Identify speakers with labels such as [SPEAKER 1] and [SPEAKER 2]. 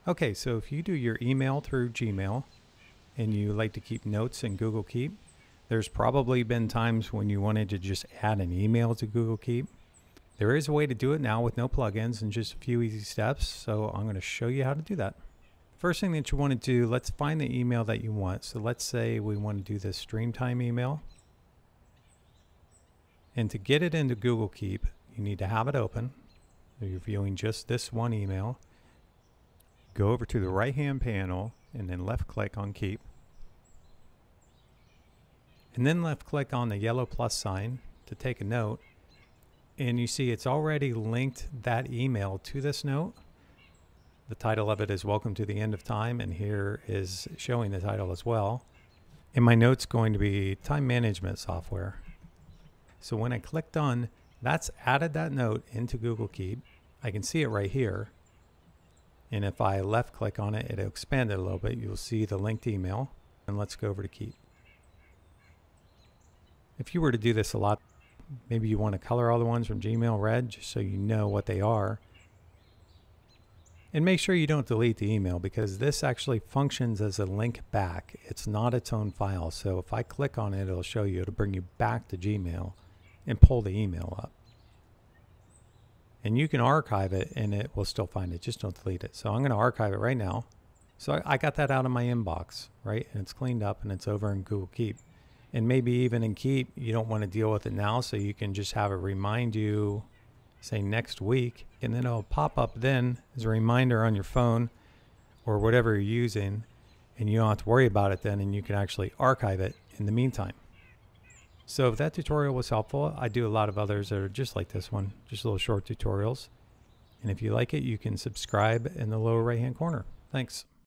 [SPEAKER 1] Okay, so if you do your email through Gmail and you like to keep notes in Google Keep, there's probably been times when you wanted to just add an email to Google Keep. There is a way to do it now with no plugins and just a few easy steps, so I'm going to show you how to do that. First thing that you want to do, let's find the email that you want. So let's say we want to do this Streamtime email. And to get it into Google Keep, you need to have it open. So you're viewing just this one email. Go over to the right-hand panel and then left-click on Keep. And then left-click on the yellow plus sign to take a note. And you see it's already linked that email to this note. The title of it is Welcome to the End of Time, and here is showing the title as well. And my note's going to be Time Management Software. So when I click Done, that's added that note into Google Keep. I can see it right here. And if I left click on it, it'll expand it a little bit. You'll see the linked email. And let's go over to Keep. If you were to do this a lot, maybe you want to color all the ones from Gmail red just so you know what they are. And make sure you don't delete the email because this actually functions as a link back. It's not its own file. So if I click on it, it'll show you, it'll bring you back to Gmail and pull the email up. And you can archive it and it will still find it. Just don't delete it. So I'm going to archive it right now. So I got that out of my inbox, right? And it's cleaned up and it's over in Google Keep. And maybe even in Keep, you don't want to deal with it now, so you can just have it remind you, say next week, and then it'll pop up then as a reminder on your phone or whatever you're using, and you don't have to worry about it then, and you can actually archive it in the meantime. So if that tutorial was helpful, I do a lot of others that are just like this one, just little short tutorials. And if you like it, you can subscribe in the lower right-hand corner. Thanks.